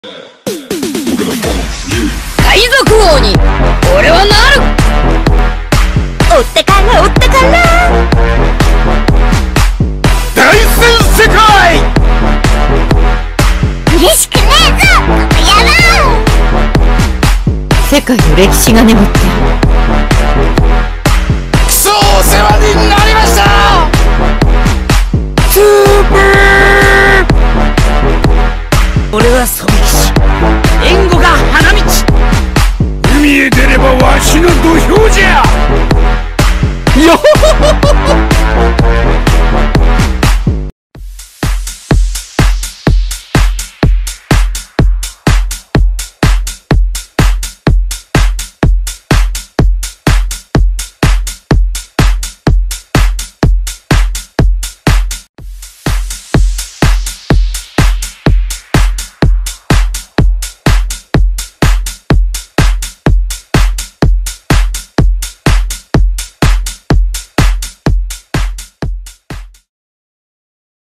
海賊王に俺はなる。 追ってから追ってから大戦世界。 嬉しくねえぞこの野郎。 世界の歴史が眠ってる。 クソお世話になりました。スーパー。 俺は狙撃士援護が花道。 海へ出ればわしの土俵じゃ。よほほほほほ。